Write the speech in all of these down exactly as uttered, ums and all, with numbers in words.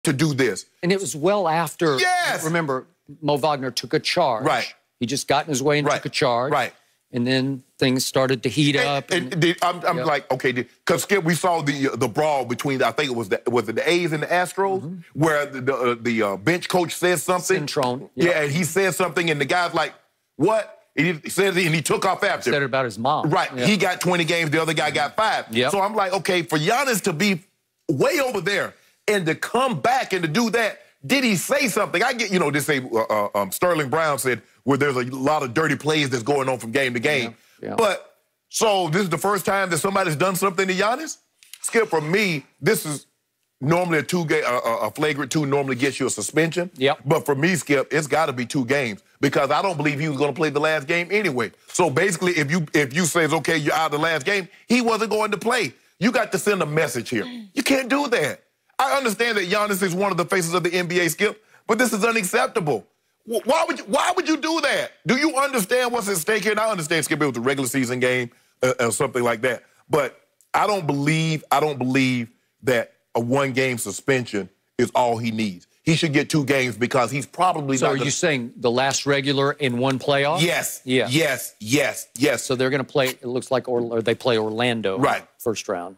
to do this. And it was well after, yes! remember, Mo Wagner took a charge. Right. He just got in his way and right. took a charge. Right. And then things started to heat and, up. And, and, and I'm, I'm yep. like, okay, because Skip, we saw the the brawl between, I think it was the, was it the A's and the Astros, mm-hmm. where the the, uh, the uh, bench coach says something. Centron. Yep. Yeah, and he says something, and the guy's like, what? And he says, and he took off after. Said it about his mom. Right. Yep. He got twenty games, the other guy got five. Yep. So I'm like, okay, for Giannis to be way over there and to come back and to do that, did he say something? I get, you know, they say uh, uh, um, Sterling Brown said, where there's a lot of dirty plays that's going on from game to game. Yeah. Yeah. But, so this is the first time that somebody's done something to Giannis? Skip, for me, this is normally a two-game, uh, a flagrant two normally gets you a suspension. Yep. But for me, Skip, it's got to be two games because I don't believe he was going to play the last game anyway. So basically, if you if you say, okay, you're out of the last game, he wasn't going to play. You got to send a message here. You can't do that. I understand that Giannis is one of the faces of the N B A, Skip, but this is unacceptable. Why would you, why would you do that? Do you understand what's at stake here? And I understand, Skip, it was a regular season game uh, or something like that. But I don't believe, I don't believe that a one-game suspension is all he needs. He should get two games because he's probably so not are gonna... you saying the last regular in one playoff? Yes. Yeah. Yes. Yes. Yes. So they're going to play, it looks like, or, or they play Orlando right. first round.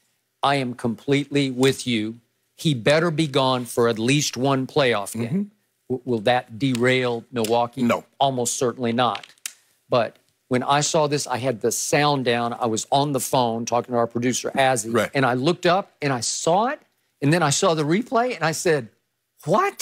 I am completely with you. He better be gone for at least one playoff game. Mm-hmm. Will that derail Milwaukee? No. Almost certainly not. But when I saw this, I had the sound down. I was on the phone talking to our producer, Azzy, right. and I looked up and I saw it, and then I saw the replay, and I said, what?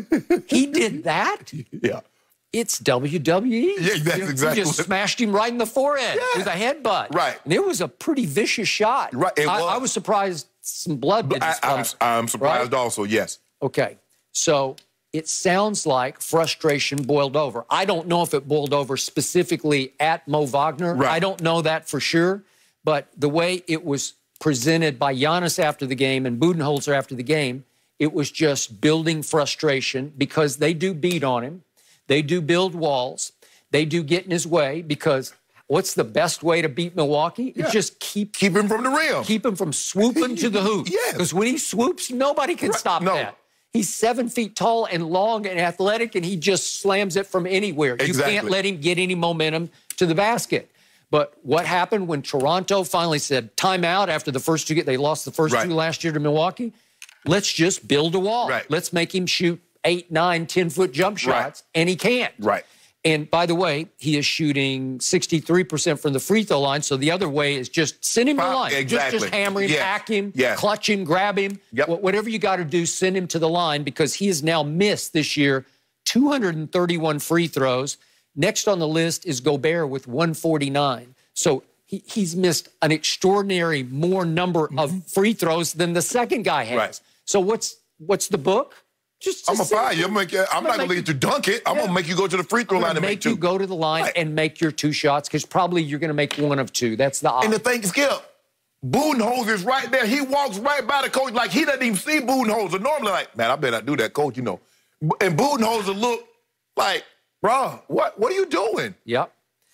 He did that? Yeah. It's W W E. Yeah, that's you know, exactly. You just smashed him right in the forehead yeah. with a headbutt. Right. And it was a pretty vicious shot. Right. It I, was. I was surprised some blood didn't I, splatter. I'm, I'm surprised right? also, yes. Okay. So it sounds like frustration boiled over. I don't know if it boiled over specifically at Mo Wagner. Right. I don't know that for sure. But the way it was presented by Giannis after the game and Budenholzer after the game, it was just building frustration because they do beat on him. They do build walls. They do get in his way because what's the best way to beat Milwaukee? Yeah. It's just keep... Keep him from the rim. Keep him from swooping to the hoop. Yes. Because when he swoops, nobody can right. stop no. that. He's seven feet tall and long and athletic, and he just slams it from anywhere. Exactly. You can't let him get any momentum to the basket. But what happened when Toronto finally said timeout after the first two get they lost the first right. two last year to Milwaukee? Let's just build a wall. Right. Let's make him shoot eight, nine, ten-foot jump shots, right. and he can't. Right. And by the way, he is shooting sixty-three percent from the free throw line. So the other way is just send him to the line. Exactly. Just, just hammer him, yes. hack him, yes. clutch him, grab him. Yep. Whatever you got to do, send him to the line because he has now missed this year two hundred thirty-one free throws. Next on the list is Gobert with one forty-nine. So he, he's missed an extraordinary more number mm-hmm. of free throws than the second guy has. Right. So what's what's the book? Just, I'm going to fire you. I'm, make you, I'm not going to let you dunk it. I'm yeah. going to make you go to the free throw line and make, make two. you go to the line right. and make your two shots because probably you're going to make one of two. That's the odds. And the thing is, Skip, Budenholzer is right there. He walks right by the coach like he doesn't even see Budenholzer. Normally, like, man, I better not do that, coach, you know. And Budenholzer look like, bro, what, what are you doing? Yep.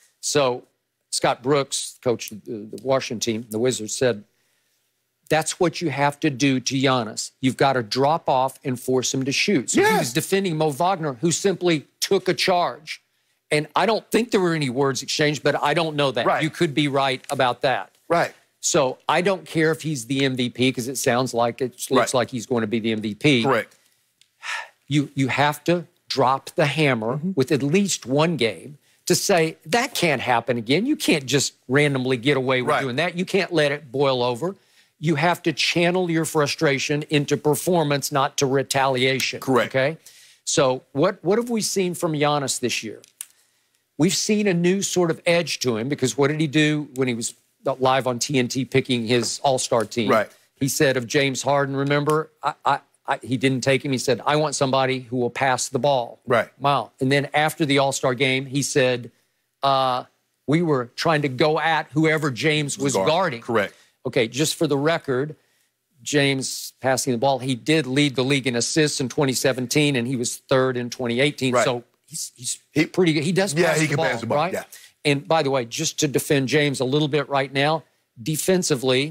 So Scott Brooks, coach of the Washington team, the Wizards, said, that's what you have to do to Giannis. You've got to drop off and force him to shoot. So yes. he was defending Mo Wagner, who simply took a charge. And I don't think there were any words exchanged, but I don't know that. Right. You could be right about that. Right. So I don't care if he's the M V P because it sounds like it looks right. like he's going to be the M V P. Correct. You, you have to drop the hammer mm-hmm. with at least one game to say, that can't happen again. You can't just randomly get away with right. doing that. You can't let it boil over. You have to channel your frustration into performance, not to retaliation. Correct. Okay? So what, what have we seen from Giannis this year? We've seen a new sort of edge to him because what did he do when he was live on T N T picking his all-star team? Right. He said of James Harden, remember, I, I, I, he didn't take him. He said, I want somebody who will pass the ball. Right. Wow. And then after the all-star game, he said, uh, we were trying to go at whoever James was Guard. guarding. Correct. Okay, just for the record, James passing the ball, he did lead the league in assists in twenty seventeen, and he was third in twenty eighteen. Right. So he's, he's he, pretty good. He does yeah, pass he the can ball, pass the ball, right? yeah. And by the way, just to defend James a little bit right now, defensively,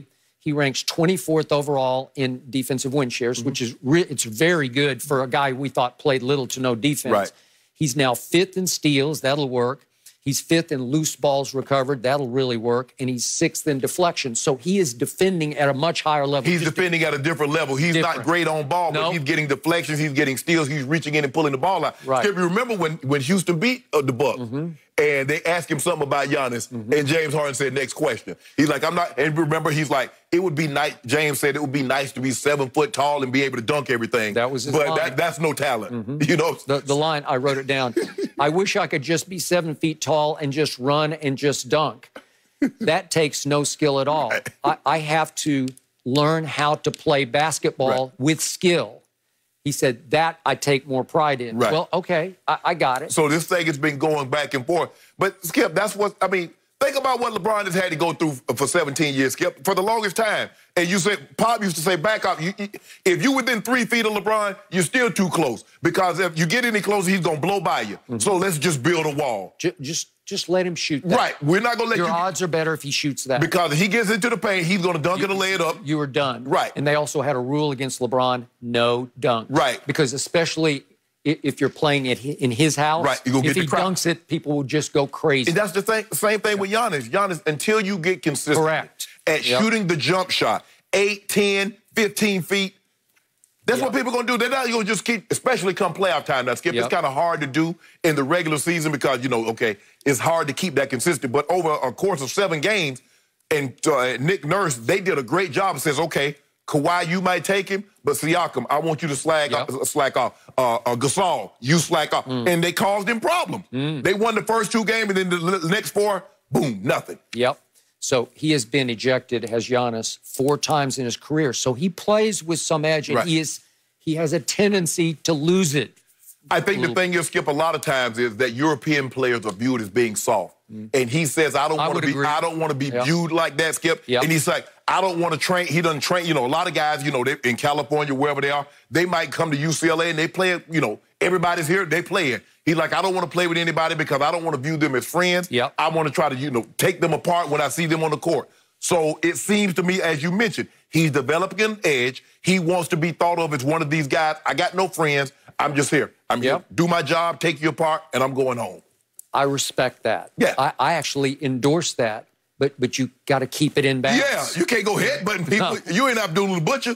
He ranks twenty-fourth overall in defensive win shares, mm-hmm. which is re it's very good for a guy we thought played little to no defense. Right. He's now fifth in steals. That'll work. He's fifth in loose balls recovered. That'll really work. And he's sixth in deflection. So he is defending at a much higher level. He's defending at a different level. He's different. Not great on ball, nope. but he's getting deflections. He's getting steals. He's reaching in and pulling the ball out. Right. Skip, you remember when, when Houston beat uh, the Bucks? Mm-hmm. And they asked him something about Giannis, mm-hmm. and James Harden said, next question. He's like, I'm not, and remember, he's like, it would be nice, James said it would be nice to be seven foot tall and be able to dunk everything. That was his But line. That, that's no talent, mm-hmm. you know? The, the line, I wrote it down. I wish I could just be seven feet tall and just run and just dunk. That takes no skill at all. Right. I, I have to learn how to play basketball right. with skill. He said, that I take more pride in. Right. Well, okay, I, I got it. So this thing has been going back and forth. But, Skip, that's what, I mean, think about what LeBron has had to go through for seventeen years, Skip, for the longest time. And you said, Pop used to say, back up. You, you, if you're within three feet of LeBron, you're still too close. Because if you get any closer, he's going to blow by you. Mm-hmm. So let's just build a wall. Just, just, just let him shoot that. Right. We're not going to let Your you... Your odds are better if he shoots that. Because if he gets into the paint, he's going to dunk you, it or lay it up. You were done. Right. And they also had a rule against LeBron, no dunk. Right. Because especially if you're playing it in his house, right. you if get he dunks it, people will just go crazy. And that's the thing, same thing with Giannis. Giannis, until you get consistent Correct. at yep. shooting the jump shot, eight, ten, fifteen feet, that's yep. what people are going to do. They're not going to just keep, especially come playoff time. Now, Skip, yep. it's kind of hard to do in the regular season because, you know, okay, it's hard to keep that consistent. But over a course of seven games, and uh, Nick Nurse, they did a great job. It says, okay, Kawhi, you might take him, but Siakam, I want you to slack, yep. off, slack off. Uh, uh, Gasol, you slack off. Mm. And they caused him problems. Mm. They won the first two games, and then the next four, boom, nothing. Yep. So he has been ejected, has Giannis, four times in his career. So he plays with some edge, and right. he is he has a tendency to lose it. I think the thing you Skip a lot of times is that European players are viewed as being soft. Mm. And he says, I don't want to be agree. I don't want to be yep. viewed like that, Skip. Yep. And he's like, I don't want to train. He doesn't train. You know, a lot of guys, you know, they, in California, wherever they are, they might come to U C L A and they play, you know, everybody's here, they play it. He's like, I don't want to play with anybody because I don't want to view them as friends. Yep. I want to try to, you know, take them apart when I see them on the court. So it seems to me, as you mentioned, he's developing an edge. He wants to be thought of as one of these guys. I got no friends. I'm just here. I'm yep. here, do my job, take you apart, and I'm going home. I respect that. Yeah. I, I actually endorse that, but but you got to keep it in balance. Yeah, you can't go headbutting people. No. You ain't Abdullah the Butcher.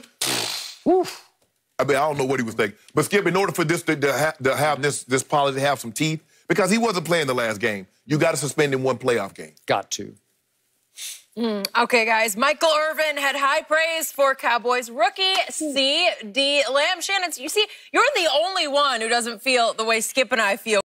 Oof. I mean, I don't know what he was thinking. But, Skip, in order for this to, to, ha to have this, this policy have some teeth, because he wasn't playing the last game, you got to suspend him one playoff game. Got to. Mm, okay, guys. Michael Irvin had high praise for Cowboys rookie C D Lamb. Shannon, you see, you're the only one who doesn't feel the way Skip and I feel.